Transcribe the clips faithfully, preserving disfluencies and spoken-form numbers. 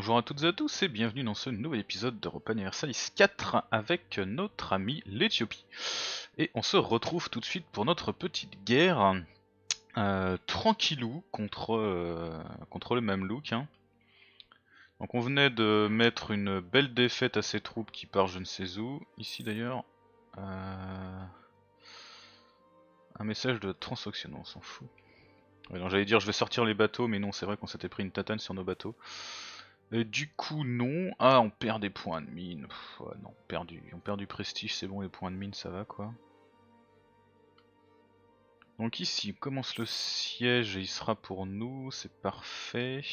bonjour à toutes et à tous et bienvenue dans ce nouvel épisode d'Europa Universalis quatre avec notre ami l'Éthiopie. Et on se retrouve tout de suite pour notre petite guerre euh, tranquillou contre, euh, contre le Mamelouk. Hein. Donc on venait de mettre une belle défaite à ces troupes qui partent je ne sais où. Ici d'ailleurs, euh, un message de transaction, on s'en fout. Ouais, j'allais dire je vais sortir les bateaux mais non c'est vrai qu'on s'était pris une tatane sur nos bateaux. Et du coup non, ah on perd des points de mine, Pff, ouais, non, perdu. On perd du prestige, c'est bon, les points de mine ça va quoi. Donc ici on commence le siège et il sera pour nous, c'est parfait.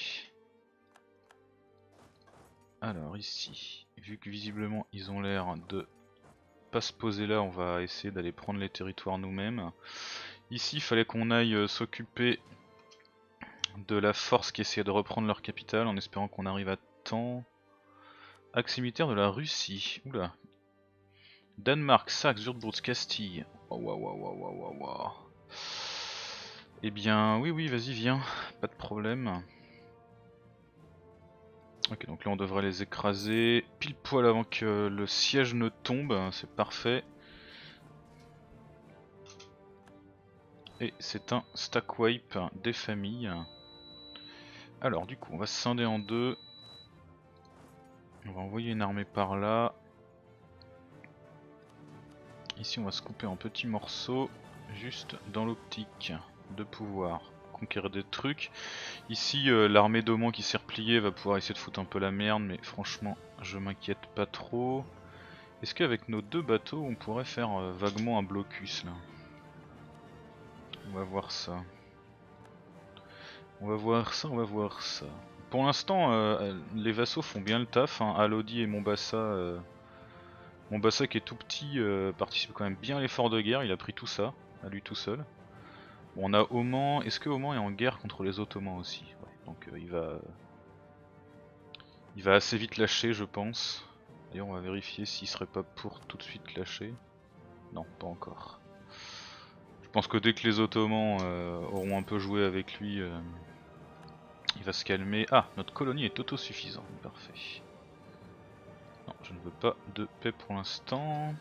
Alors ici, vu que visiblement ils ont l'air de pas se poser là, on va essayer d'aller prendre les territoires nous-mêmes. Ici il fallait qu'on aille euh, s'occuper de la force qui essayait de reprendre leur capitale en espérant qu'on arrive à temps. Axe militaire de la Russie, oula. Danemark, Saxe, Würzburg, Castille. Oh, waouh, waouh, waouh, waouh, waouh, waouh. Eh bien, oui, oui, vas-y, viens, pas de problème. Ok, donc là on devrait les écraser pile poil avant que le siège ne tombe, c'est parfait. Et c'est un stack wipe des familles. Alors, du coup, on va se scinder en deux. On va envoyer une armée par là. Ici, on va se couper en petits morceaux, juste dans l'optique de pouvoir conquérir des trucs. Ici, euh, l'armée d'Oman qui s'est repliée va pouvoir essayer de foutre un peu la merde, mais franchement, je m'inquiète pas trop. Est-ce qu'avec nos deux bateaux, on pourrait faire euh, vaguement un blocus là? On va voir ça. On va voir ça, on va voir ça. Pour l'instant, euh, les vassaux font bien le taf. Hein. Alodi et Mombasa, euh... Mombasa qui est tout petit, euh, participe quand même bien à l'effort de guerre. Il a pris tout ça, à lui tout seul. Bon, on a Oman. Est-ce que Oman est en guerre contre les Ottomans aussi? Ouais, donc euh, il va... Il va assez vite lâcher, je pense. D'ailleurs, on va vérifier s'il serait pas pour tout de suite lâcher. Non, pas encore. Je pense que dès que les Ottomans euh, auront un peu joué avec lui, euh, il va se calmer. Ah, notre colonie est autosuffisante, parfait. Non, je ne veux pas de paix pour l'instant.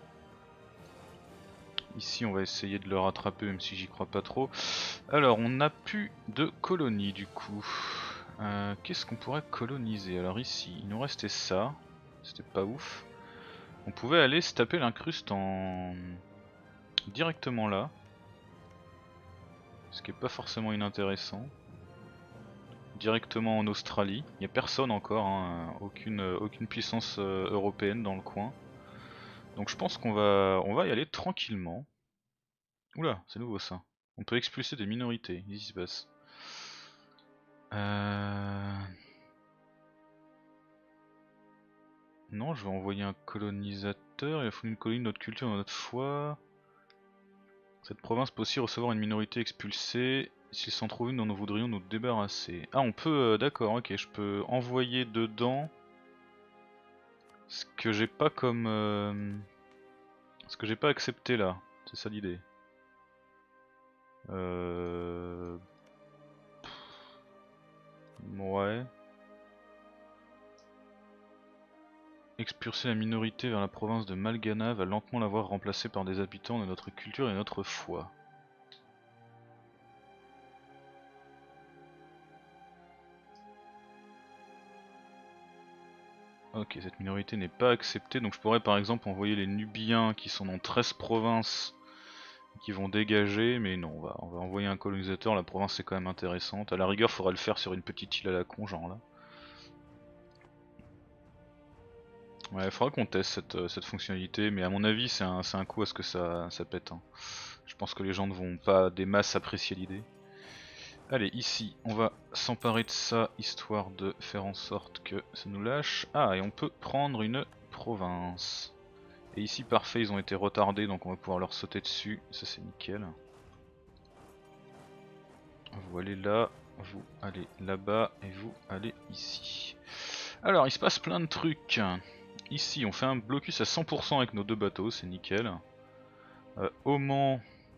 Ici, on va essayer de le rattraper, même si j'y crois pas trop. Alors, on n'a plus de colonie du coup. Euh, Qu'est-ce qu'on pourrait coloniser? Alors ici, il nous restait ça. C'était pas ouf. On pouvait aller se taper l'incruste en... directement là. Ce qui est pas forcément inintéressant. Directement en Australie. Il n'y a personne encore, hein, aucune, aucune puissance euh, européenne dans le coin. Donc je pense qu'on va, on va y aller tranquillement. Oula, c'est nouveau ça. On peut expulser des minorités, qu'est-ce qui se passe? Euh... Non, je vais envoyer un colonisateur, il a fallu une colonie de notre culture, de notre foi. Cette province peut aussi recevoir une minorité expulsée. S'il s'en trouve une dont nous voudrions nous débarrasser. Ah, on peut, euh, d'accord, ok, je peux envoyer dedans ce que j'ai pas comme... Euh... ce que j'ai pas accepté là, c'est ça l'idée. Euh... Ouais. Expulser la minorité vers la province de Malgana va lentement la voir remplacée par des habitants de notre culture et notre foi. Ok, cette minorité n'est pas acceptée, donc je pourrais par exemple envoyer les Nubiens qui sont dans treize provinces qui vont dégager, mais non, on va, on va envoyer un colonisateur, la province est quand même intéressante. À la rigueur, faudrait le faire sur une petite île à la con, genre là. Ouais, il faudra qu'on teste cette, euh, cette fonctionnalité, mais à mon avis, c'est un, un coup à ce que ça, ça pète. Hein. Je pense que les gens ne vont pas des masses apprécier l'idée. Allez, ici, on va s'emparer de ça, histoire de faire en sorte que ça nous lâche. Ah, et on peut prendre une province. Et ici, parfait, ils ont été retardés, donc on va pouvoir leur sauter dessus. Ça, c'est nickel. Vous allez là, vous allez là-bas, et vous allez ici. Alors, il se passe plein de trucs. Ici, on fait un blocus à cent pour cent avec nos deux bateaux, c'est nickel. Euh, Oman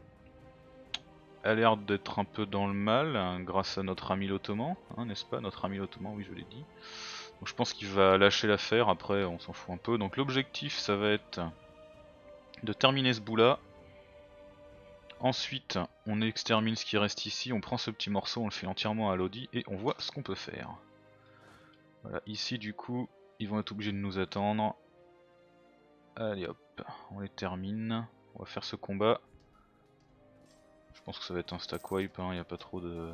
a l'air d'être un peu dans le mal, hein, grâce à notre ami l'Ottoman, hein, n'est-ce pas? Notre ami l'Ottoman, oui, je l'ai dit. Donc je pense qu'il va lâcher l'affaire, après on s'en fout un peu. Donc l'objectif ça va être de terminer ce bout là. Ensuite on extermine ce qui reste ici, on prend ce petit morceau, on le fait entièrement à Lodi et on voit ce qu'on peut faire. Voilà, ici du coup ils vont être obligés de nous attendre. Allez hop, on les termine, on va faire ce combat. Je pense que ça va être un stack wipe, il hein, n'y a pas trop de...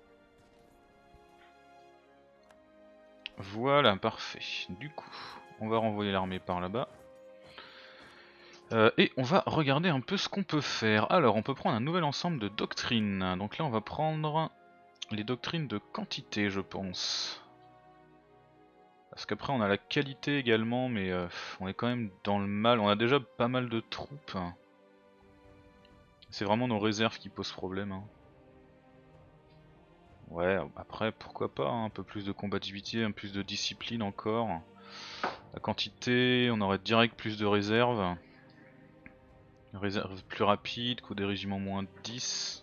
Voilà, parfait. Du coup, on va renvoyer l'armée par là-bas. Euh, et on va regarder un peu ce qu'on peut faire. Alors, on peut prendre un nouvel ensemble de doctrines. Donc là, on va prendre les doctrines de quantité, je pense. Parce qu'après, on a la qualité également, mais euh, on est quand même dans le mal. On a déjà pas mal de troupes. C'est vraiment nos réserves qui posent problème. Hein. Ouais, après, pourquoi pas, hein, un peu plus de combativité, un peu plus de discipline encore. La quantité, on aurait direct plus de réserves. Réserve plus rapide, coût des régiments moins dix.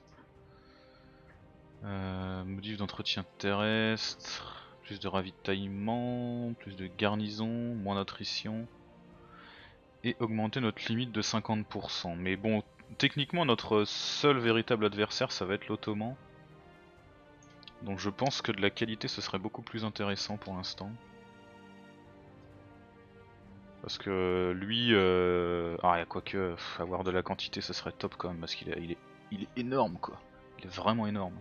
Euh, modif d'entretien terrestre, plus de ravitaillement, plus de garnison, moins d'attrition. Et augmenter notre limite de cinquante pour cent. Mais bon, techniquement notre seul véritable adversaire ça va être l'Ottoman. Donc je pense que de la qualité ce serait beaucoup plus intéressant pour l'instant. Parce que lui, euh... ah quoique avoir de la quantité ça serait top quand même parce qu'il est, il est, il est énorme quoi. Il est vraiment énorme.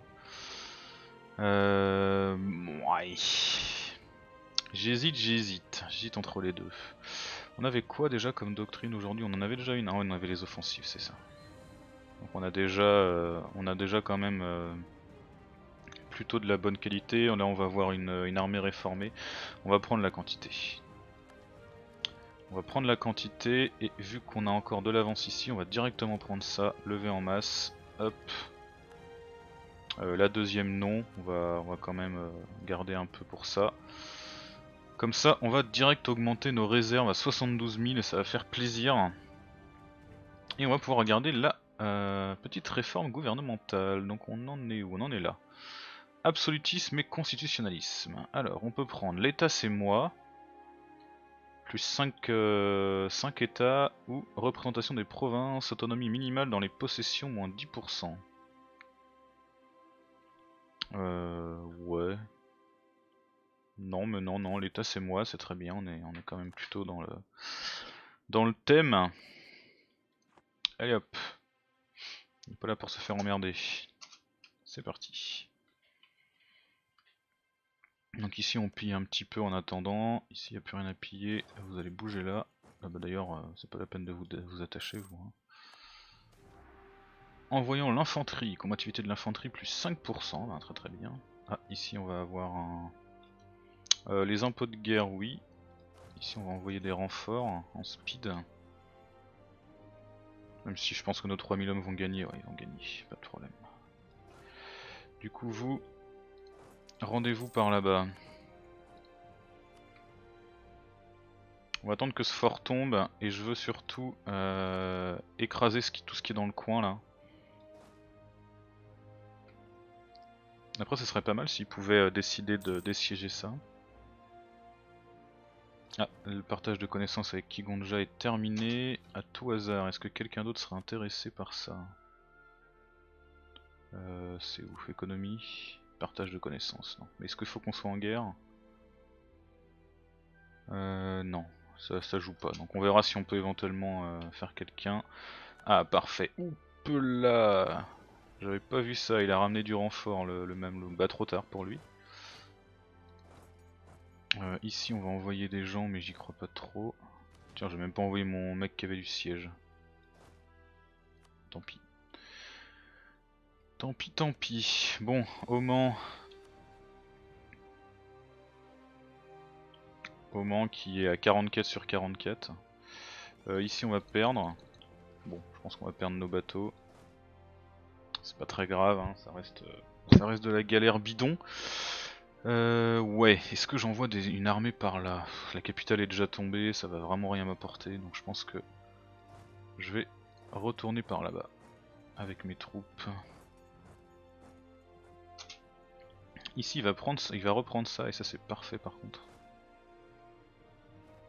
Euh... Ouais. J'hésite, j'hésite. J'hésite entre les deux. On avait quoi déjà comme doctrine aujourd'hui? On en avait déjà une. Ah ouais, on avait les offensives, c'est ça. Donc on a déjà, euh, on a déjà quand même euh, plutôt de la bonne qualité. Là on va avoir une, une armée réformée. On va prendre la quantité. On va prendre la quantité et vu qu'on a encore de l'avance ici, on va directement prendre ça, lever en masse. Hop. Euh, la deuxième non, on va, on va quand même euh, garder un peu pour ça. Comme ça on va direct augmenter nos réserves à soixante-douze mille et ça va faire plaisir. Et on va pouvoir regarder la euh, petite réforme gouvernementale. Donc on en est où? On en est là. Absolutisme et constitutionnalisme. Alors on peut prendre l'état c'est moi. Plus cinq, euh, cinq états ou représentation des provinces, autonomie minimale dans les possessions moins dix pour cent. Euh ouais. Non mais non non l'état c'est moi, c'est très bien, on est, on est quand même plutôt dans le dans le thème. Allez hop. On n'est pas là pour se faire emmerder. C'est parti. Donc ici on pille un petit peu en attendant. Ici il n'y a plus rien à piller. Vous allez bouger là. Ah bah d'ailleurs euh, c'est pas la peine de vous, de vous attacher vous. Hein. Envoyons l'infanterie. Combativité de l'infanterie plus cinq pour cent. Ben, très très bien. Ah ici on va avoir un... Euh, les impôts de guerre oui. Ici on va envoyer des renforts en speed. Même si je pense que nos trois mille hommes vont gagner. Ouais ils vont gagner. Pas de problème. Du coup vous... Rendez-vous par là-bas. On va attendre que ce fort tombe et je veux surtout euh, écraser ce qui, tout ce qui est dans le coin là. Après ce serait pas mal s'ils pouvaient euh, décider de dessiéger ça. Ah, le partage de connaissances avec Kigonja est terminé. À tout hasard, est-ce que quelqu'un d'autre serait intéressé par ça? euh, C'est ouf, économie, partage de connaissances, non. Mais est-ce qu'il faut qu'on soit en guerre? Euh, non, ça, ça joue pas. Donc on verra si on peut éventuellement euh, faire quelqu'un. Ah parfait, oup là. J'avais pas vu ça, il a ramené du renfort le, le même loup. Bah trop tard pour lui. Euh, ici on va envoyer des gens mais j'y crois pas trop. Tiens j'ai même pas envoyé mon mec qui avait du siège. Tant pis. Tant pis tant pis. Bon, Oman. Oman qui est à quarante-quatre sur quarante-quatre. Euh, ici on va perdre. Bon je pense qu'on va perdre nos bateaux. C'est pas très grave, hein. ça, reste, ça reste de la galère bidon. Euh, ouais, est-ce que j'envoie une armée par là? La capitale est déjà tombée, ça va vraiment rien m'apporter, donc je pense que je vais retourner par là-bas avec mes troupes. Ici il va, prendre, il va reprendre ça et ça c'est parfait par contre.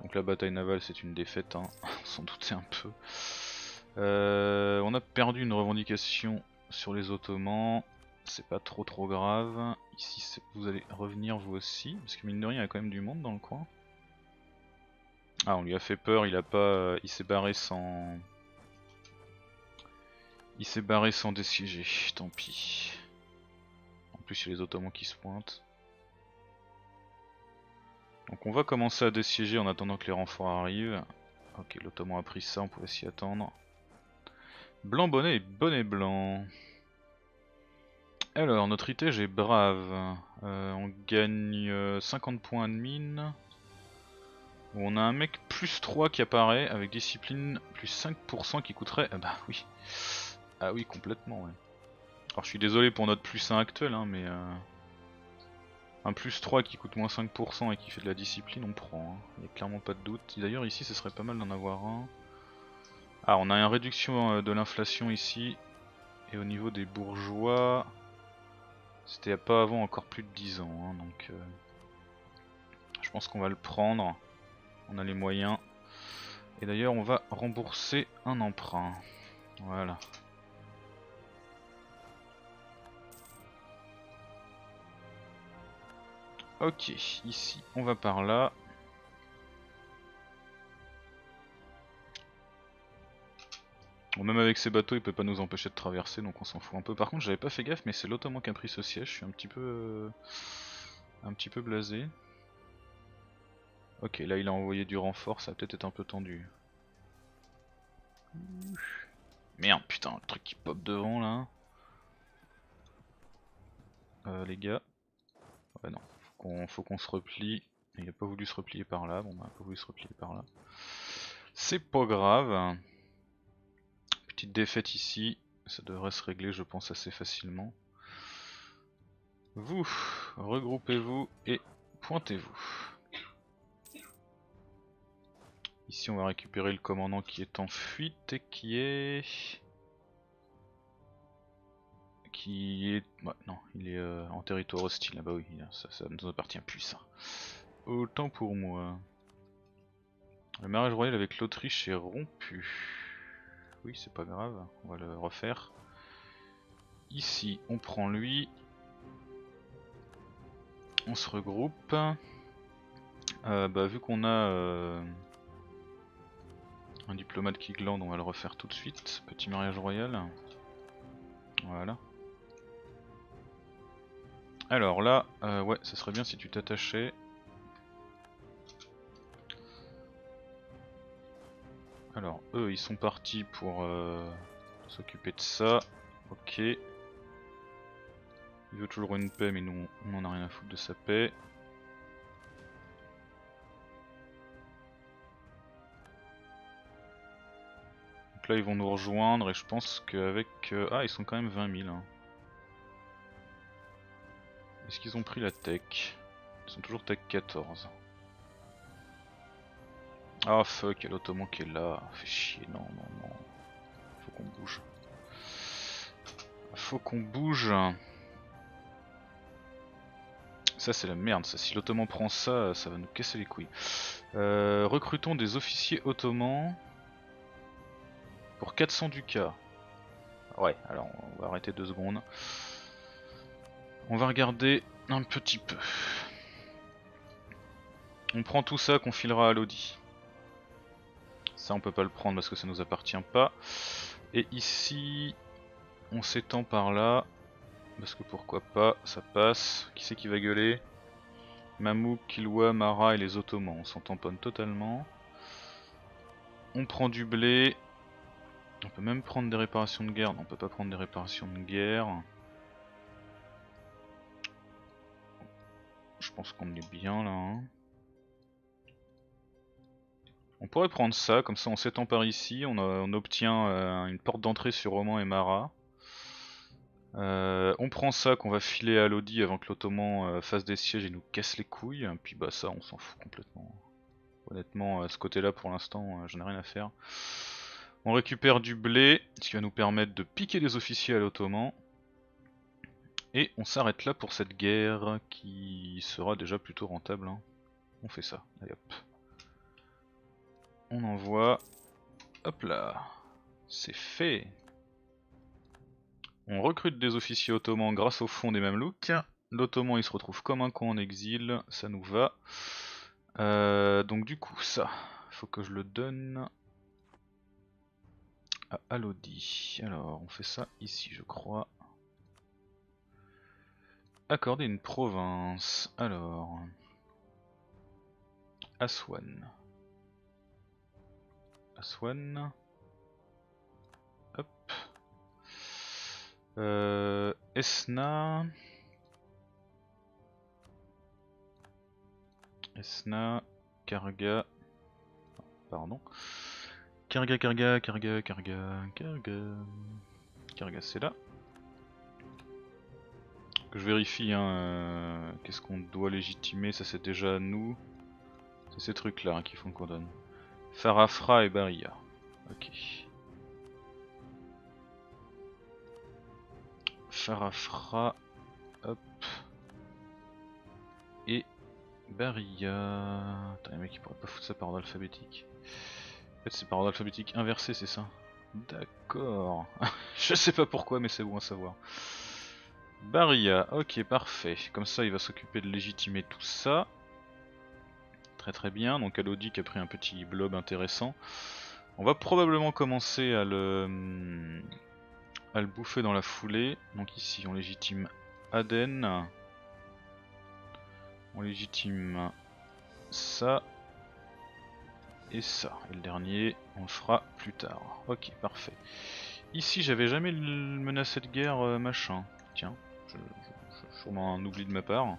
Donc la bataille navale c'est une défaite, hein. On s'en doutait un peu. Euh, on a perdu une revendication sur les Ottomans. C'est pas trop trop grave. Ici vous allez revenir vous aussi, parce que mine de rien il y a quand même du monde dans le coin. Ah, on lui a fait peur, il a pas, il s'est barré sans, il s'est barré sans dessiéger. Tant pis. En plus il y a les Ottomans qui se pointent. Donc on va commencer à dessiéger en attendant que les renforts arrivent. Ok, l'Ottoman a pris ça, on pouvait s'y attendre. Blanc bonnet et bonnet blanc. Alors, notre itège est brave. Euh, on gagne euh, cinquante points de mine. On a un mec plus trois qui apparaît avec discipline plus cinq pour cent qui coûterait... Ah bah oui. Ah oui, complètement, ouais. Alors je suis désolé pour notre plus un actuel, hein, mais... Euh... Un plus trois qui coûte moins cinq pour cent et qui fait de la discipline, on prend. Il n'y a clairement pas de doute. D'ailleurs ici, ce serait pas mal d'en avoir un. Ah, on a une réduction de l'inflation ici. Et au niveau des bourgeois... C'était pas avant encore plus de dix ans, hein, donc... Euh... Je pense qu'on va le prendre. On a les moyens. Et d'ailleurs, on va rembourser un emprunt. Voilà. Ok, ici, on va par là. Bon, même avec ces bateaux, il peut pas nous empêcher de traverser, donc on s'en fout un peu. Par contre, j'avais pas fait gaffe, mais c'est l'Ottoman qui a pris ce siège. Je suis un petit peu... Euh... un petit peu blasé. Ok, là il a envoyé du renfort, ça va peut-être être un peu tendu. Merde, putain, le truc qui pop devant là. Euh, les gars. Ouais, non, faut qu'on faut qu'on se replie. Il a pas voulu se replier par là, bon bah, il a pas voulu se replier par là. C'est pas grave. Petite défaite ici, ça devrait se régler, je pense, assez facilement. Vous, regroupez-vous et pointez-vous. Ici on va récupérer le commandant qui est en fuite et qui est... Qui est... Ouais, non, il est euh, en territoire hostile, ah bah oui, ça, ça ne nous appartient plus ça. Autant pour moi. Le mariage royal avec l'Autriche est rompu. Oui, c'est pas grave, on va le refaire. Ici, on prend lui. On se regroupe. Euh, bah, vu qu'on a... Euh... un diplomate qui glande, on va le refaire tout de suite. Petit mariage royal. Voilà. Alors là, euh, ouais, ça serait bien si tu t'attachais. Alors eux, ils sont partis pour euh, s'occuper de ça. Ok. Il veut toujours une paix, mais nous, on en a rien à foutre de sa paix. Donc là, ils vont nous rejoindre et je pense qu'avec... Euh... Ah, ils sont quand même vingt mille. Hein. Est-ce qu'ils ont pris la tech? Ils sont toujours tech quatorze. Ah oh, fuck, il y a l'Ottoman qui est là. Fait chier, non, non, non. Faut qu'on bouge. Faut qu'on bouge. Ça c'est la merde, ça. Si l'Ottoman prend ça, ça va nous casser les couilles. Euh, recrutons des officiers ottomans pour quatre cents ducats. Ouais, alors on va arrêter deux secondes. On va regarder un petit peu. On prend tout ça qu'on filera à Lodi. Ça on peut pas le prendre parce que ça nous appartient pas. Et ici, on s'étend par là. Parce que pourquoi pas, ça passe. Qui c'est qui va gueuler? Mamouk, Kilwa, Mara et les Ottomans. On s'en tamponne totalement. On prend du blé. On peut même prendre des réparations de guerre. Non, on peut pas prendre des réparations de guerre. Je pense qu'on est bien là. Hein. On pourrait prendre ça, comme ça on s'étend par ici. On, a, on obtient euh, une porte d'entrée sur Roman et Mara. Euh, on prend ça qu'on va filer à Lodi avant que l'Ottoman euh, fasse des sièges et nous casse les couilles. Puis bah ça on s'en fout complètement. Honnêtement à ce côté là pour l'instant euh, j'en ai rien à faire. On récupère du blé, ce qui va nous permettre de piquer des officiers à l'Ottoman. Et on s'arrête là pour cette guerre qui sera déjà plutôt rentable. Hein. On fait ça, allez hop. on envoie. Hop là, c'est fait. On recrute des officiers ottomans grâce au fonds des Mamelouks. L'ottoman il se retrouve comme un con en exil, ça nous va. Euh, donc du coup ça, faut que je le donne à Alodi. Alors on fait ça ici je crois. Accorder une province. Alors Aswan. Aswan. Hop. Euh, Esna. Esna. Karga. Pardon. Karga, Karga, Karga, Karga, Karga. Karga c'est là. Que je vérifie hein, euh, qu'est-ce qu'on doit légitimer, ça c'est déjà nous. C'est ces trucs là hein, qui font qu'on donne. Farafra et Baria. Ok. Farafra, hop. Et Baria. Attends, les mecs ils pourraient pas foutre ça par ordre alphabétique. En fait c'est par ordre alphabétique inversé, c'est ça. D'accord. Je sais pas pourquoi mais c'est bon à savoir. Baria, ok parfait. Comme ça il va s'occuper de légitimer tout ça. Très très bien, donc Alodi qui a pris un petit blob intéressant. On va probablement commencer à le, à le bouffer dans la foulée. Donc ici on légitime Aden. On légitime ça. Et ça. Et le dernier on le fera plus tard. Ok parfait. Ici j'avais jamais menacé de guerre euh, machin. Tiens, je, je, je, sûrement un oubli de ma part.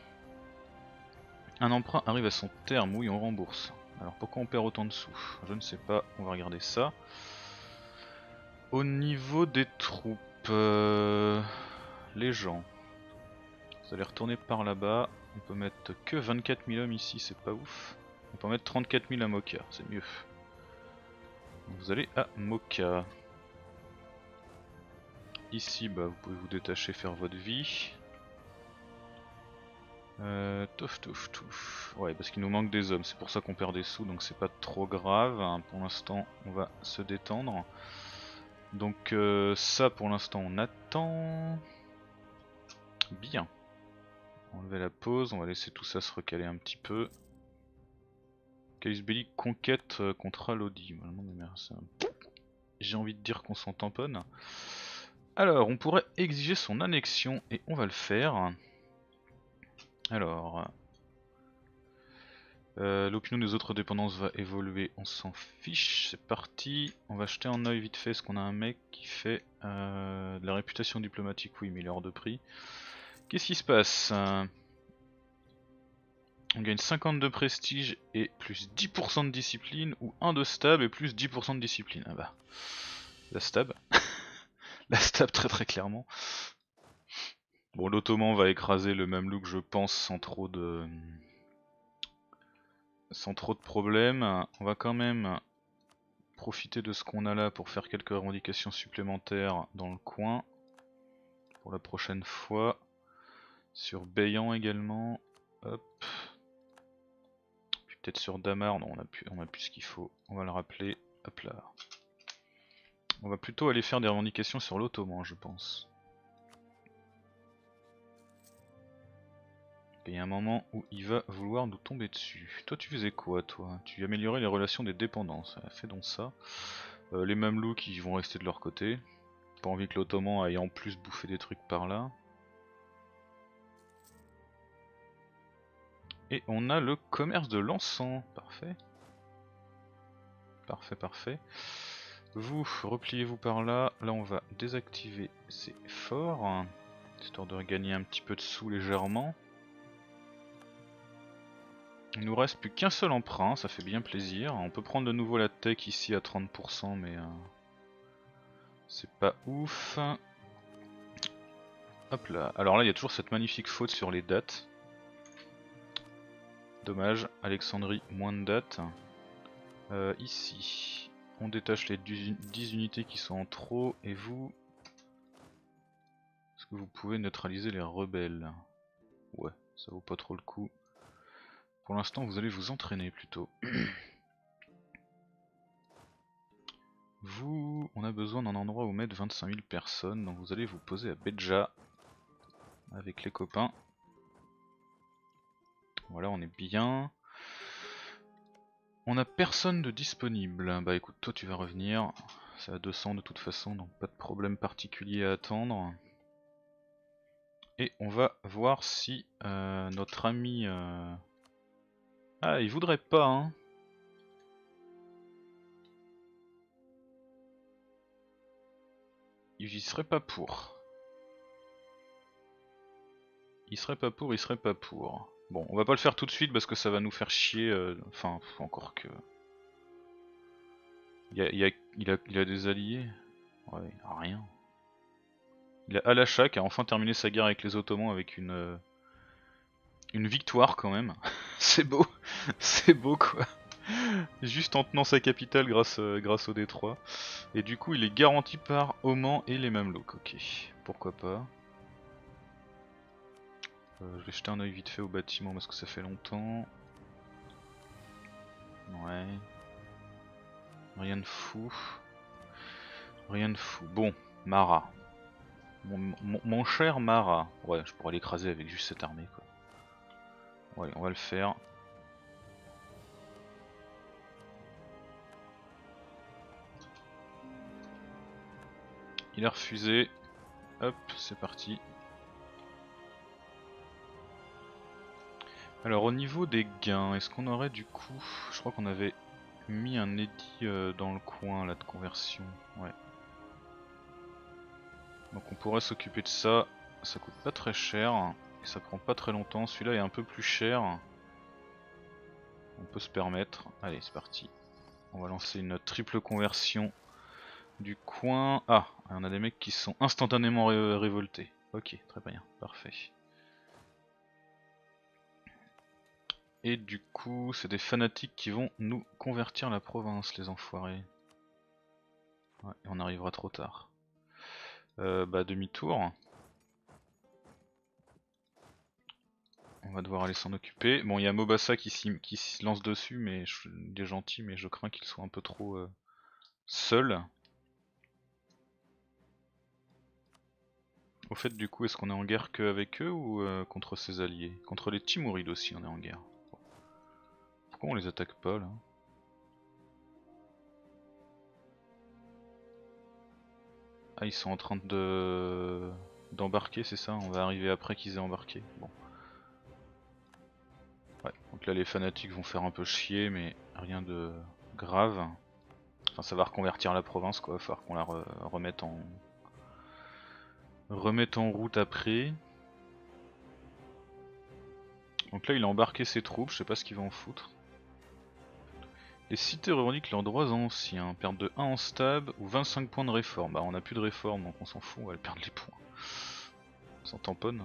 Un emprunt arrive à son terme, oui on rembourse. Alors pourquoi on perd autant de sous? Je ne sais pas, on va regarder ça. Au niveau des troupes, euh, les gens, vous allez retourner par là-bas. On peut mettre que vingt-quatre mille hommes ici, c'est pas ouf. On peut mettre trente-quatre mille à Moka, c'est mieux. Donc vous allez à Moka. Ici, bah, vous pouvez vous détacher, faire votre vie. Euh, touf touf touf. Ouais, parce qu'il nous manque des hommes, c'est pour ça qu'on perd des sous, donc c'est pas trop grave. Pour l'instant, on va se détendre. Donc euh, ça, pour l'instant, on attend. Bien. Enlever la pause, on va laisser tout ça se recaler un petit peu. Calice Belli conquête euh, contre Alodi. J'ai envie de dire qu'on s'en tamponne. Alors, on pourrait exiger son annexion et on va le faire. Alors, euh, l'opinion des autres dépendances va évoluer, on s'en fiche, c'est parti. On va jeter un oeil vite fait, parce qu'on a un mec qui fait euh, de la réputation diplomatique, oui mais il est hors de prix. Qu'est-ce qui se passe? On gagne cinquante de prestige et plus dix pour cent de discipline, ou un de stab et plus dix pour cent de discipline. Ah bah, la stab. La stab très très clairement. Bon, l'ottoman va écraser le Mamelouk je pense sans trop de... sans trop de problèmes. On va quand même profiter de ce qu'on a là pour faire quelques revendications supplémentaires dans le coin. Pour la prochaine fois. Sur Bayan également. Hop. Puis peut-être sur Damar, non on a plus, on a plus ce qu'il faut. On va le rappeler. Hop là. On va plutôt aller faire des revendications sur l'ottoman je pense. Il y a un moment où il va vouloir nous tomber dessus. Toi tu faisais quoi toi? Tu améliorais les relations des dépendances. Fais donc ça. Euh, les Mamelouks ils vont rester de leur côté. Pas envie que l'ottoman aille en plus bouffer des trucs par là. Et on a le commerce de l'encens. Parfait. Parfait, parfait. Vous, repliez-vous par là. Là on va désactiver ces forts. Histoire de regagner un petit peu de sous légèrement. Il nous reste plus qu'un seul emprunt, ça fait bien plaisir. On peut prendre de nouveau la tech ici à trente pour cent mais euh, c'est pas ouf. Hop là, alors là il y a toujours cette magnifique faute sur les dates. Dommage, Alexandrie moins de dates. Euh, ici, on détache les dix unités qui sont en trop et vous... Est-ce que vous pouvez neutraliser les rebelles? Ouais, ça vaut pas trop le coup. Pour l'instant vous allez vous entraîner plutôt. a besoin d'un endroit où mettre vingt-cinq mille personnes, donc vous allez vous poser à Beja avec les copains. Voilà, on est bien. On a personne de disponible. Bah écoute, toi tu vas revenir. C'est à deux cents de toute façon, donc pas de problème particulier à attendre. Et on va voir si euh, notre ami... Euh... Ah, il voudrait pas, hein. Il y serait pas pour. Il serait pas pour, il serait pas pour. Bon, on va pas le faire tout de suite parce que ça va nous faire chier. Euh... Enfin, encore que... Il, y a, il, y a, il, a, il a des alliés. Ouais, rien. Il a Al-Asha qui a enfin terminé sa guerre avec les Ottomans avec une... Euh... Une victoire quand même. C'est beau. C'est beau quoi. Juste en tenant sa capitale grâce, euh, grâce au détroit. Et du coup il est garanti par Oman et les Mamelouks. Ok, pourquoi pas. Euh, je vais jeter un oeil vite fait au bâtiment parce que ça fait longtemps. Ouais. Rien de fou. Rien de fou. Bon, Mara. Mon, mon, mon cher Mara. Ouais, je pourrais l'écraser avec juste cette armée quoi. Ouais, on va le faire. Il a refusé. Hop, c'est parti. Alors au niveau des gains, est-ce qu'on aurait du coup... Je crois qu'on avait mis un édit euh, dans le coin là de conversion. Ouais. Donc on pourrait s'occuper de ça. Ça coûte pas très cher. Et ça prend pas très longtemps. Celui-là est un peu plus cher. On peut se permettre. Allez, c'est parti. On va lancer une triple conversion du coin. Ah, on a des mecs qui sont instantanément ré révoltés. Ok, très bien, parfait. Et du coup, c'est des fanatiques qui vont nous convertir la province, les enfoirés. Ouais, et on arrivera trop tard. Euh, bah, demi-tour. On va devoir aller s'en occuper. Bon, il y a Mobassa qui, qui se lance dessus, mais je, il est gentil, mais je crains qu'il soit un peu trop euh, seul. Au fait, du coup, est-ce qu'on est en guerre qu'avec eux ou euh, contre ses alliés? Contre les Timourides aussi, on est en guerre. Pourquoi on les attaque pas là? Ah, ils sont en train de d'embarquer, c'est ça? On va arriver après qu'ils aient embarqué. Bon. Ouais, donc là les fanatiques vont faire un peu chier, mais rien de grave. Enfin, ça va reconvertir la province quoi, il va falloir qu'on la re remette en remette en route après. Donc là il a embarqué ses troupes, je sais pas ce qu'il va en foutre. Les cités revendiquent leurs droits anciens, perte de un en stab ou vingt-cinq points de réforme. Bah on a plus de réforme donc on s'en fout, on va perdre les points. On s'en tamponne.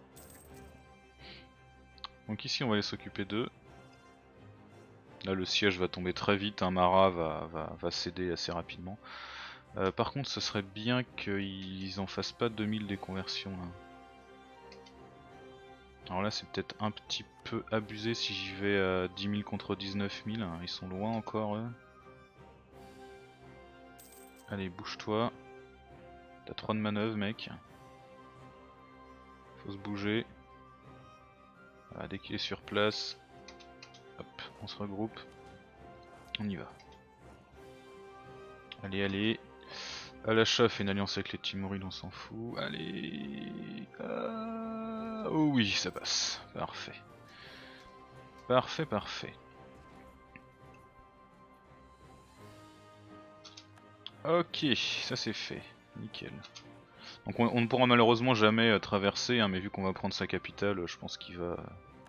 Donc ici on va aller s'occuper d'eux. Là le siège va tomber très vite, un Mara va, va, va céder assez rapidement. Euh, par contre ce serait bien qu'ils en fassent pas deux mille des conversions là. Alors là c'est peut-être un petit peu abusé si j'y vais à dix mille contre dix-neuf mille, ils sont loin encore eux. Allez bouge-toi, t'as trois de manœuvre mec. Faut se bouger. Voilà, dès qu'il est sur place, hop, on se regroupe. On y va. Allez, allez. Al-Asha fait une alliance avec les Timourides, on s'en fout. Allez. Ah... Oh oui, ça passe. Parfait. Parfait, parfait. Ok, ça c'est fait. Nickel. Donc on, on ne pourra malheureusement jamais euh, traverser, hein, mais vu qu'on va prendre sa capitale, je pense qu'il va...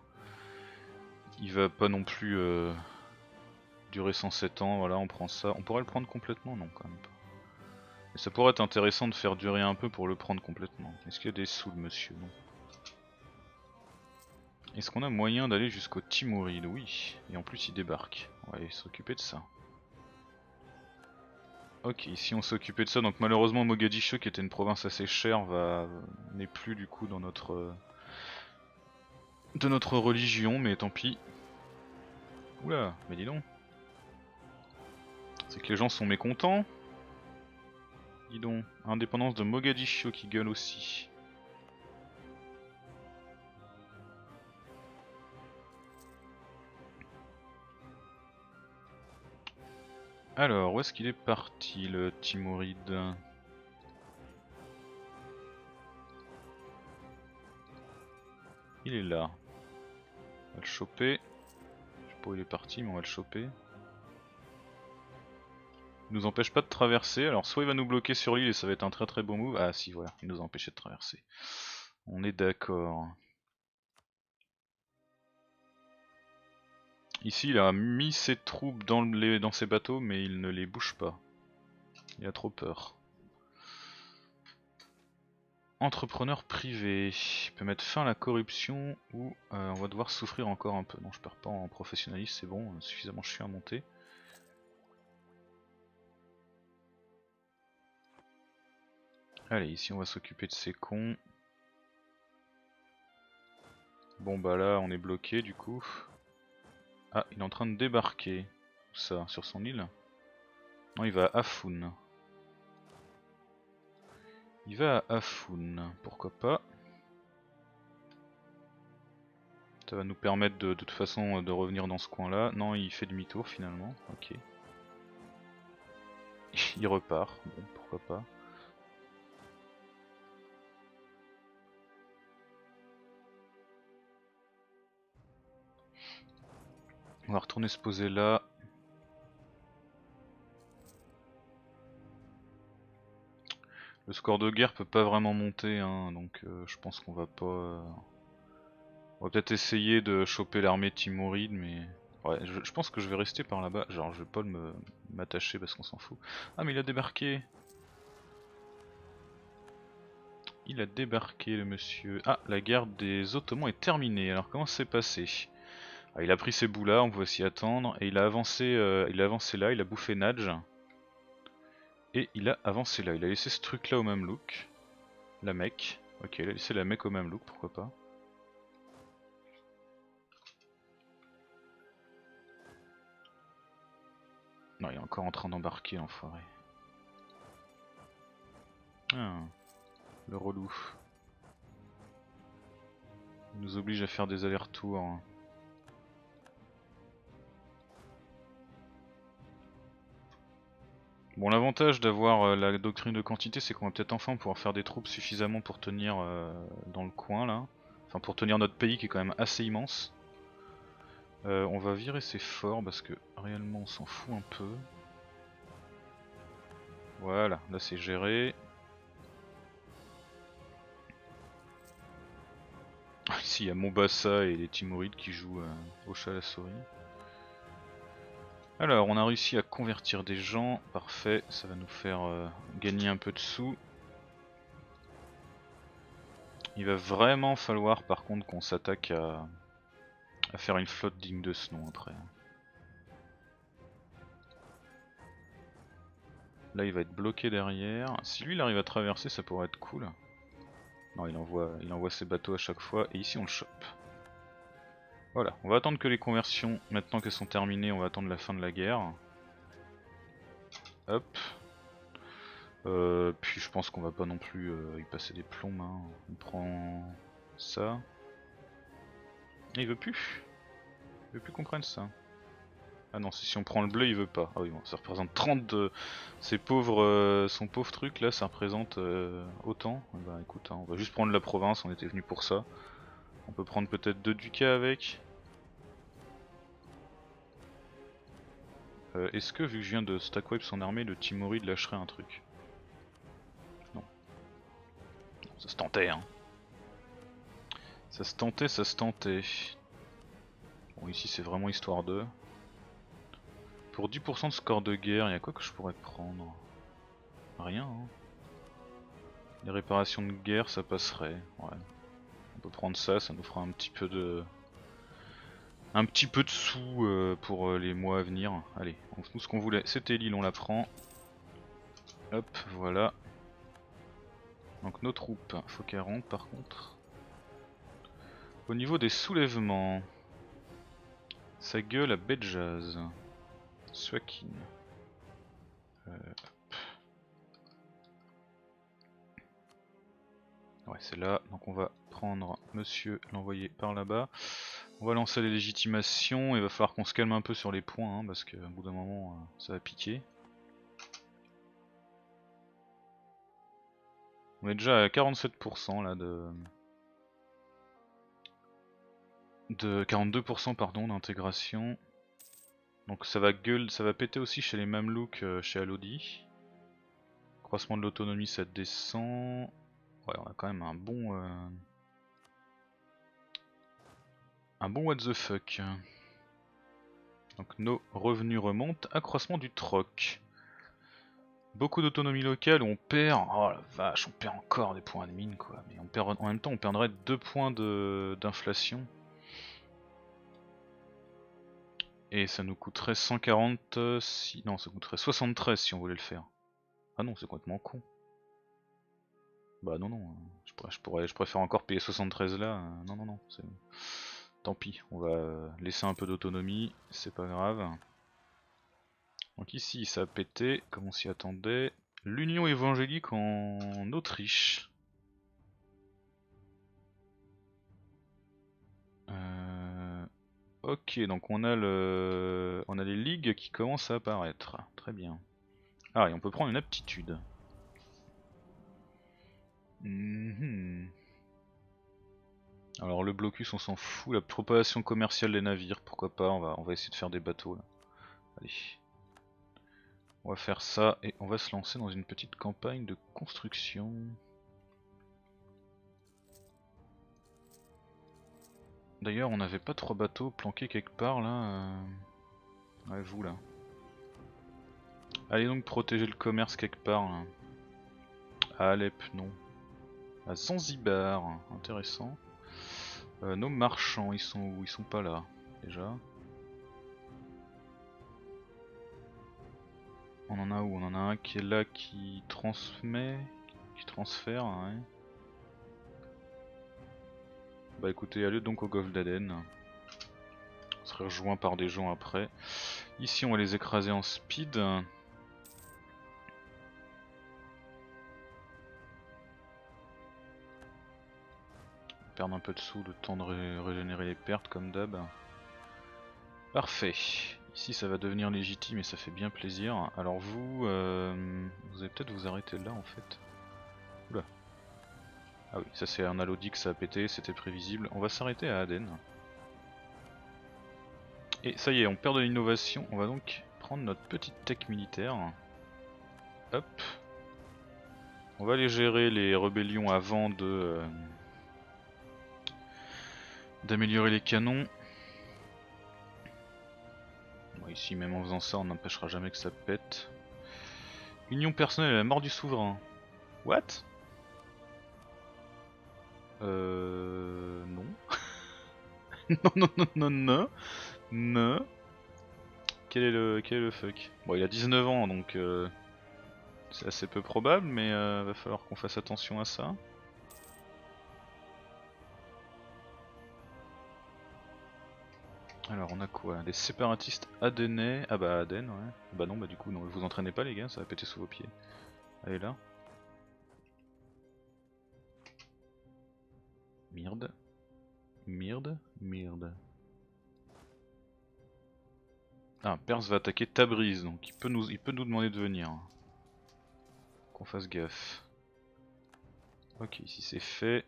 Il va pas non plus euh, durer cent sept ans, voilà, on prend ça. On pourrait le prendre complètement? Non, quand même pas. Mais ça pourrait être intéressant de faire durer un peu pour le prendre complètement. Est-ce qu'il y a des sous, le monsieur? Non. Est-ce qu'on a moyen d'aller jusqu'au Timourides? Oui. Et en plus il débarque. On va aller s'occuper de ça. Ok, ici on s'est occupé de ça, donc malheureusement Mogadiscio qui était une province assez chère va n'est plus du coup dans notre de notre religion, mais tant pis. Oula, mais dis donc. C'est que les gens sont mécontents. Dis donc, indépendance de Mogadiscio qui gueule aussi. Alors, où est-ce qu'il est parti le Timuride? Il est là. On va le choper. Je sais pas où il est parti, mais on va le choper. Il nous empêche pas de traverser, alors soit il va nous bloquer sur l'île et ça va être un très très bon move. Ah si, voilà, il nous a empêché de traverser. On est d'accord. Ici il a mis ses troupes dans, les, dans ses bateaux mais il ne les bouge pas. Il a trop peur. Entrepreneur privé. Il peut mettre fin à la corruption ou euh, on va devoir souffrir encore un peu. Non, je perds pas en professionnalisme, c'est bon, suffisamment chiant à monter. Allez, ici on va s'occuper de ces cons. Bon bah là on est bloqué du coup. Ah, il est en train de débarquer. Où ça? Sur son île? Non, il va à Afun. Il va à Afun, pourquoi pas. Ça va nous permettre de, de toute façon de revenir dans ce coin là. Non, il fait demi-tour finalement, ok. Il repart, bon pourquoi pas. On va retourner se poser là. Le score de guerre peut pas vraiment monter, hein, donc euh, je pense qu'on va pas... Euh... On va peut-être essayer de choper l'armée timuride, mais... Ouais, je, je pense que je vais rester par là-bas, genre je vais pas m'attacher parce qu'on s'en fout. Ah mais il a débarqué! Il a débarqué le monsieur. Ah, la guerre des Ottomans est terminée, alors comment ça s'est passé? Ah, il a pris ses bouts là, on pouvait s'y attendre, et il a avancé euh, il a avancé là, il a bouffé Nadj. Et il a avancé là, il a laissé ce truc là au même look. La Mecque. Ok, il a laissé la Mecque au même look, pourquoi pas. Non, il est encore en train d'embarquer l'enfoiré. Ah, le relou. Il nous oblige à faire des allers-retours. Bon, l'avantage d'avoir euh, la doctrine de quantité, c'est qu'on va peut-être enfin pouvoir faire des troupes suffisamment pour tenir euh, dans le coin là. Enfin, pour tenir notre pays qui est quand même assez immense. Euh, on va virer ces forts parce que réellement on s'en fout un peu. Voilà, là c'est géré. Ici il y a Mombasa et les Timurides qui jouent euh, au chat à la souris. Alors on a réussi à convertir des gens, parfait, ça va nous faire euh, gagner un peu de sous. Il va vraiment falloir par contre qu'on s'attaque à, à faire une flotte digne de ce nom après. Là il va être bloqué derrière, si lui il arrive à traverser ça pourrait être cool. Non, il envoie, il envoie ses bateaux à chaque fois et ici on le chope. Voilà, on va attendre que les conversions, maintenant qu'elles sont terminées, on va attendre la fin de la guerre. Hop. Euh, puis je pense qu'on va pas non plus euh, y passer des plombs. Hein. On prend ça. Et il veut plus. Il veut plus qu'on prenne ça. Ah non, si on prend le bleu, il veut pas. Ah oui, bon, ça représente trente de ces pauvres, euh, son pauvre truc là, ça représente euh, autant. Bah écoute, hein, on va juste prendre la province, on était venu pour ça. On peut prendre peut-être deux ducats avec. Euh, Est-ce que vu que je viens de stack wipe son armée, le Timuride lâcherait un truc? Non. Ça se tentait hein. Ça se tentait, ça se tentait. Bon ici c'est vraiment histoire de... Pour dix pour cent de score de guerre, il y a quoi que je pourrais prendre? Rien hein. Les réparations de guerre ça passerait, ouais. On peut prendre ça, ça nous fera un petit peu de... Un petit peu de sous euh, pour euh, les mois à venir. Allez, donc nous ce qu'on voulait c'était l'île, on la prend. Hop, voilà. Donc nos troupes, faut qu'elles rentrent par contre. Au niveau des soulèvements, ça gueule à Bedjaz. Swakin. Euh, Ouais, c'est là, donc on va prendre monsieur, l'envoyer par là-bas. On va lancer les légitimations, il va falloir qu'on se calme un peu sur les points, hein, parce qu'au bout d'un moment, euh, ça va piquer. On est déjà à quarante-sept pour cent là de... de quarante-deux pour cent pardon d'intégration. Donc ça va gueule, ça va péter aussi chez les Mamelouks, euh, chez Alodi. Croissement de l'autonomie ça descend. Ouais, on a quand même un bon... Euh... un bon what the fuck. Donc nos revenus remontent, accroissement du troc. Beaucoup d'autonomie locale, on perd, oh la vache, on perd encore des points de mine quoi. Mais on perd, en même temps on perdrait deux points d'inflation. Et ça nous coûterait cent quarante, si... non ça coûterait soixante-treize si on voulait le faire. Ah non c'est complètement con. Bah non non, je, pourrais, je, pourrais, je préfère encore payer soixante-treize là, non non non, tant pis, on va laisser un peu d'autonomie, c'est pas grave. Donc ici ça a pété, comme on s'y attendait. L'Union évangélique en Autriche. Euh... Ok, donc on a le, on a les ligues qui commencent à apparaître. Très bien. Ah, et on peut prendre une aptitude. Mmh. Alors le blocus, on s'en fout. La propagation commerciale des navires, pourquoi pas. On va, on va essayer de faire des bateaux là. Allez. On va faire ça et on va se lancer dans une petite campagne de construction. D'ailleurs, on n'avait pas trois bateaux planqués quelque part là. Euh... Ouais, vous là. Allez donc protéger le commerce quelque part là. À Alep, non. À Zanzibar, intéressant. Euh, nos marchands, ils sont où? Ils sont pas là, déjà. On en a où? On en a un qui est là qui transmet, qui transfère, ouais. Bah écoutez, allez donc au golfe d'Aden. On serait rejoint par des gens après. Ici on va les écraser en speed. Perdre un peu de sous, le temps de ré régénérer les pertes comme d'hab. Parfait. Ici ça va devenir légitime et ça fait bien plaisir. Alors vous, euh, vous allez peut-être vous arrêter là en fait. Oula. Ah oui, ça c'est un Alodi que ça a pété, c'était prévisible. On va s'arrêter à Aden. Et ça y est, on perd de l'innovation. On va donc prendre notre petite tech militaire. Hop. On va aller gérer les rébellions avant de euh, d'améliorer les canons. Bon, ici, même en faisant ça, on n'empêchera jamais que ça pète. Union personnelle à la mort du souverain. What? Euh... Non. non, non, non, non, non. Non. Quel est le, quel est le fuck? Bon, il a dix-neuf ans, donc euh, c'est assez peu probable, mais euh, va falloir qu'on fasse attention à ça. Alors on a quoi? Des séparatistes adenais. Ah bah Aden, ouais. Bah non, bah du coup non, vous entraînez pas les gars, ça va péter sous vos pieds. Allez là. Merde. Merde. Merde. Ah, Perse va attaquer Tabriz, donc il peut nous, il peut nous demander de venir. Qu'on fasse gaffe. Ok, ici c'est fait.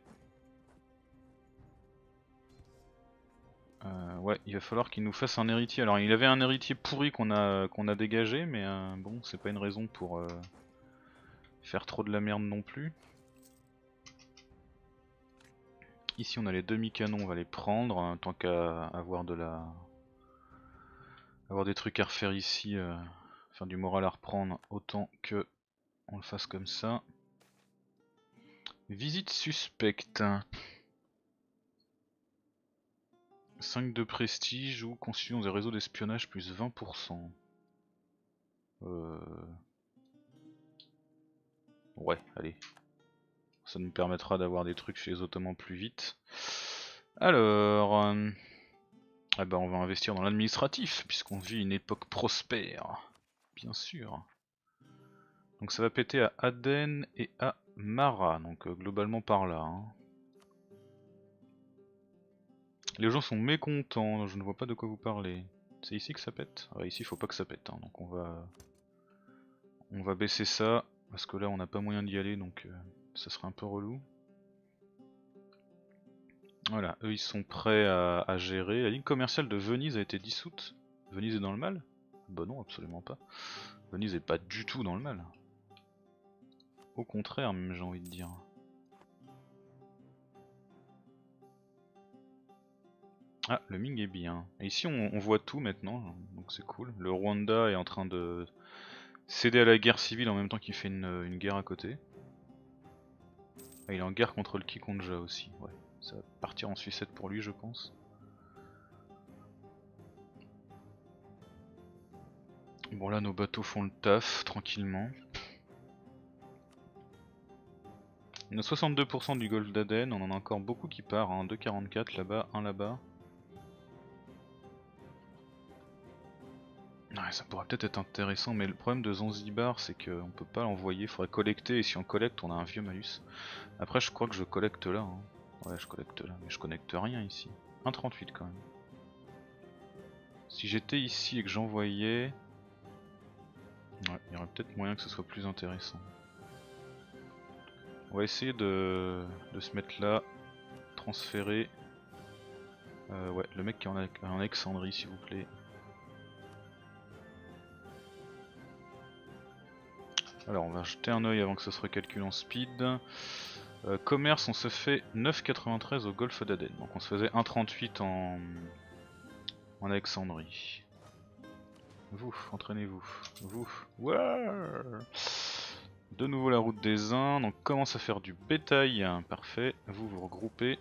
Euh, ouais, il va falloir qu'il nous fasse un héritier. Alors il avait un héritier pourri qu'on a, qu'on a dégagé, mais euh, bon, c'est pas une raison pour euh, faire trop de la merde non plus. Ici on a les demi-canons, on va les prendre, hein, tant qu'à avoir de la... avoir des trucs à refaire ici, euh, faire du moral à reprendre, autant que on le fasse comme ça. Visite suspecte. cinq de prestige ou constitution des réseaux d'espionnage plus vingt pour cent. Euh... Ouais, allez. Ça nous permettra d'avoir des trucs chez les Ottomans plus vite. Alors... Euh... Ah bah on va investir dans l'administratif, puisqu'on vit une époque prospère. Bien sûr. Donc ça va péter à Aden et à Mara, donc euh, globalement par là. Hein. Les gens sont mécontents, je ne vois pas de quoi vous parlez. C'est ici que ça pète? Ouais, ici il faut pas que ça pète, hein, donc on va... On va baisser ça, parce que là on n'a pas moyen d'y aller, donc euh, ça serait un peu relou. Voilà, eux ils sont prêts à, à gérer. La ligne commerciale de Venise a été dissoute. Venise est dans le mal? Bah non, absolument pas. Venise est pas du tout dans le mal. Au contraire même, j'ai envie de dire. Ah, le Ming est bien. Et ici on, on voit tout maintenant, donc c'est cool. Le Rwanda est en train de céder à la guerre civile en même temps qu'il fait une, une guerre à côté. Ah, il est en guerre contre le Kikonja aussi, ouais. Ça va partir en sucette pour lui je pense. Bon là nos bateaux font le taf tranquillement. On a soixante-deux pour cent du golfe d'Aden, on en a encore beaucoup qui part, hein. deux virgule quarante-quatre là-bas, un là-bas. Ouais, ça pourrait peut-être être intéressant, mais le problème de Zanzibar c'est qu'on peut pas l'envoyer, il faudrait collecter, et si on collecte on a un vieux malus. Après je crois que je collecte là, hein. Ouais je collecte là, mais je connecte rien ici. un virgule trente-huit quand même. Si j'étais ici et que j'envoyais... Ouais, il y aurait peut-être moyen que ce soit plus intéressant. On va essayer de, de se mettre là, transférer. Euh, ouais, le mec qui est en, en Alexandrie s'il vous plaît. Alors on va jeter un oeil avant que ça se recalcule en speed. Euh, commerce, on se fait neuf virgule quatre-vingt-treize au golfe d'Aden. Donc on se faisait un virgule trente-huit en, en Alexandrie. Vous, entraînez-vous. Vous. Ouais. De nouveau la route des Indes, on commence à faire du bétail. Parfait, vous vous regroupez.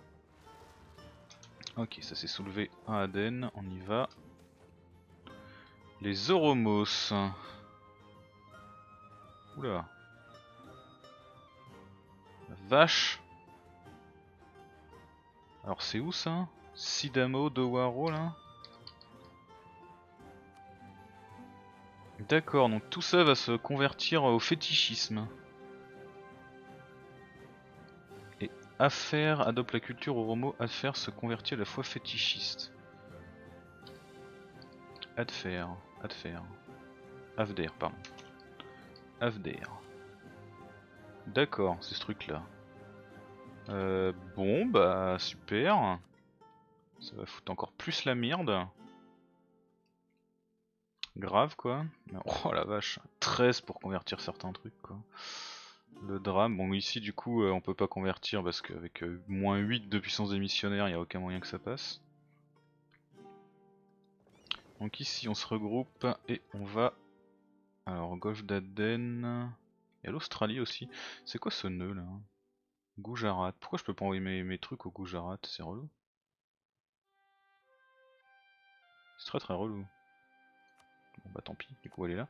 Ok, ça s'est soulevé à Aden, on y va. Les Oromos. Oula. La vache. Alors c'est où ça? Sidamo, Dowaro là? D'accord, donc tout ça va se convertir au fétichisme. Et Affaire adopte la culture Oromo, Affaire se convertit à la foi fétichiste. Adfaire, Adfaire. Avder, pardon. Avder. D'accord, c'est ce truc là. Euh, bon bah super. Ça va foutre encore plus la merde. Grave quoi. Oh la vache, treize pour convertir certains trucs quoi. Le drame, bon ici du coup euh, on peut pas convertir parce qu'avec euh, moins huit de puissance des missionnaires il n'y a aucun moyen que ça passe. Donc ici on se regroupe et on va... Alors golfe d'Aden... Il y a l'Australie aussi. C'est quoi ce nœud là? Gujarat. Pourquoi je peux pas envoyer mes, mes trucs au Gujarat? C'est relou. C'est très très relou. Bon bah tant pis, du coup elle est là.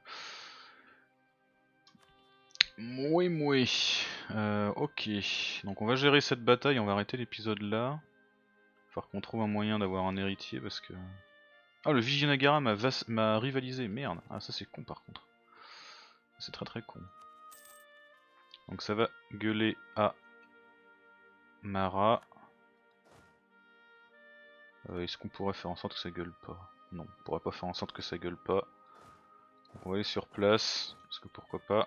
Mouais mouais. Euh, ok. Donc on va gérer cette bataille, on va arrêter l'épisode là. Il va falloir qu'on trouve un moyen d'avoir un héritier parce que... Ah le Vijayanagara m'a rivalisé, merde. Ah ça c'est con par contre. C'est très très con. Donc ça va gueuler à Mara. Euh, Est-ce qu'on pourrait faire en sorte que ça gueule pas? Non, on pourrait pas faire en sorte que ça gueule pas. Donc on va aller sur place, parce que pourquoi pas.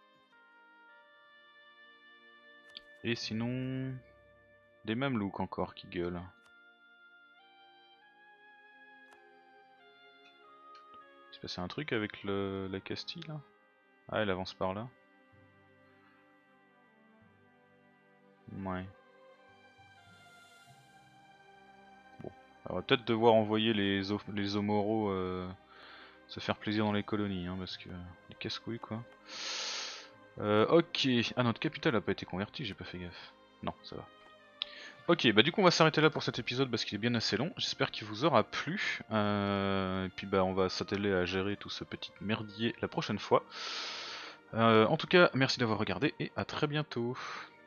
Et sinon... Des mamelouks encore qui gueulent. Il s'est passé un truc avec le, la Castille là? Ah elle avance par là. Ouais. Bon. On va peut-être devoir envoyer les, les Omoro euh, se faire plaisir dans les colonies, hein, parce que... Les casse-couilles quoi. Euh, ok. Ah notre capitale a pas été convertie, j'ai pas fait gaffe. Non, ça va. Ok, bah du coup on va s'arrêter là pour cet épisode parce qu'il est bien assez long. J'espère qu'il vous aura plu. Euh, et puis bah on va s'atteler à gérer tout ce petit merdier la prochaine fois. Euh, en tout cas, merci d'avoir regardé et à très bientôt.